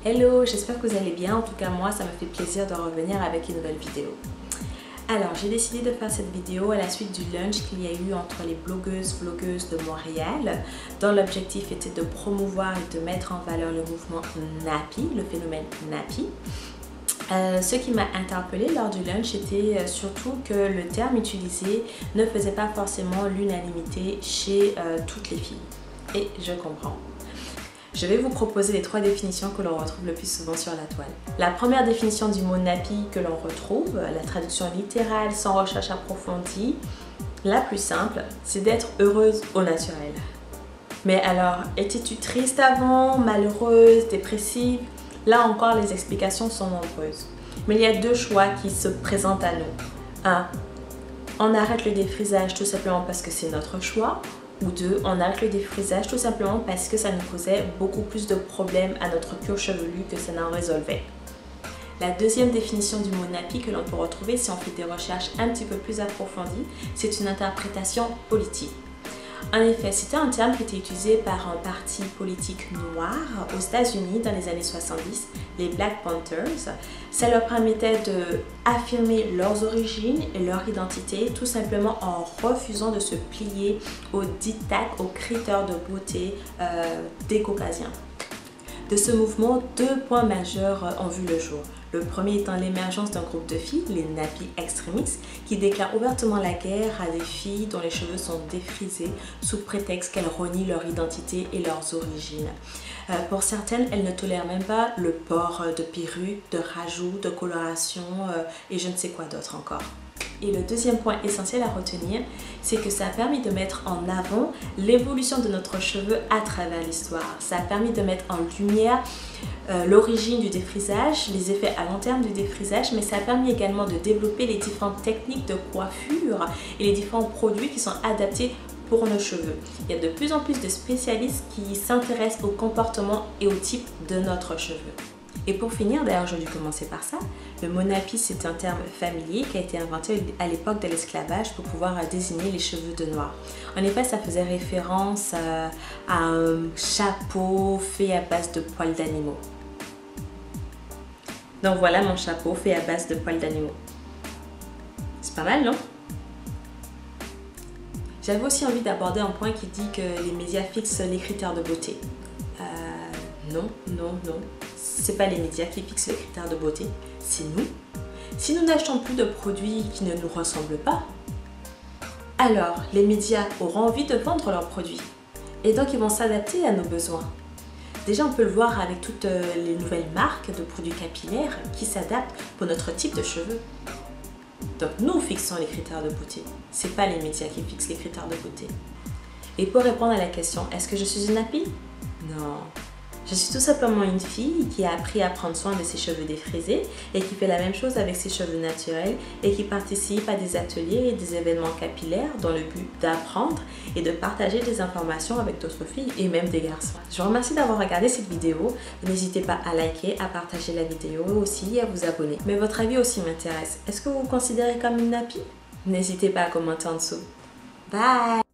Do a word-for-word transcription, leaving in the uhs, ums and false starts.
Hello, j'espère que vous allez bien. En tout cas, moi, ça me fait plaisir de revenir avec une nouvelle vidéo. Alors, j'ai décidé de faire cette vidéo à la suite du lunch qu'il y a eu entre les blogueuses vlogueuses de Montréal, dont l'objectif était de promouvoir et de mettre en valeur le mouvement Nappy, le phénomène Nappy. Euh, ce qui m'a interpellée lors du lunch était surtout que le terme utilisé ne faisait pas forcément l'unanimité chez euh, toutes les filles. Et je comprends. Je vais vous proposer les trois définitions que l'on retrouve le plus souvent sur la toile. La première définition du mot nappy que l'on retrouve, la traduction littérale sans recherche approfondie, la plus simple, c'est d'être heureuse au naturel. Mais alors, étais-tu triste avant, malheureuse, dépressive? Là encore, les explications sont nombreuses. Mais il y a deux choix qui se présentent à nous. Un, on arrête le défrisage tout simplement parce que c'est notre choix. Ou deux, on arrête le défrisage tout simplement parce que ça nous causait beaucoup plus de problèmes à notre cuir chevelu que ça n'en résolvait. La deuxième définition du mot nappy que l'on peut retrouver si on fait des recherches un petit peu plus approfondies, c'est une interprétation politique. En effet, c'était un terme qui était utilisé par un parti politique noir aux États-Unis dans les années soixante-dix, les Black Panthers. Ça leur permettait d'affirmer leurs origines et leur identité tout simplement en refusant de se plier aux diktats, aux critères de beauté euh, des Caucasiens. De ce mouvement, deux points majeurs ont vu le jour. Le premier étant l'émergence d'un groupe de filles, les Nappy Extremistes, qui déclarent ouvertement la guerre à des filles dont les cheveux sont défrisés sous prétexte qu'elles renient leur identité et leurs origines. Euh, pour certaines, elles ne tolèrent même pas le port de perruques, de rajouts, de coloration euh, et je ne sais quoi d'autre encore. Et le deuxième point essentiel à retenir, c'est que ça a permis de mettre en avant l'évolution de notre cheveu à travers l'histoire. Ça a permis de mettre en lumière euh, l'origine du défrisage, les effets à long terme du défrisage, mais ça a permis également de développer les différentes techniques de coiffure et les différents produits qui sont adaptés pour nos cheveux. Il y a de plus en plus de spécialistes qui s'intéressent au comportement et au type de notre cheveu. Et pour finir, d'ailleurs j'aurais dû commencer par ça, le mot nappy c'est un terme familier qui a été inventé à l'époque de l'esclavage pour pouvoir désigner les cheveux de noir. En effet, ça faisait référence à, à un chapeau fait à base de poils d'animaux. Donc voilà mon chapeau fait à base de poils d'animaux. C'est pas mal, non? J'avais aussi envie d'aborder un point qui dit que les médias fixent les critères de beauté. Euh, non, non, non. C'est pas les médias qui fixent les critères de beauté, c'est nous. Si nous n'achetons plus de produits qui ne nous ressemblent pas, alors les médias auront envie de vendre leurs produits. Et donc ils vont s'adapter à nos besoins. Déjà on peut le voir avec toutes les nouvelles marques de produits capillaires qui s'adaptent pour notre type de cheveux. Donc nous fixons les critères de beauté, c'est pas les médias qui fixent les critères de beauté. Et pour répondre à la question, est-ce que je suis une nappy? Non. Je suis tout simplement une fille qui a appris à prendre soin de ses cheveux défrisés et qui fait la même chose avec ses cheveux naturels et qui participe à des ateliers et des événements capillaires dans le but d'apprendre et de partager des informations avec d'autres filles et même des garçons. Je vous remercie d'avoir regardé cette vidéo. N'hésitez pas à liker, à partager la vidéo et aussi à vous abonner. Mais votre avis aussi m'intéresse. Est-ce que vous vous considérez comme une nappy? N'hésitez pas à commenter en dessous. Bye!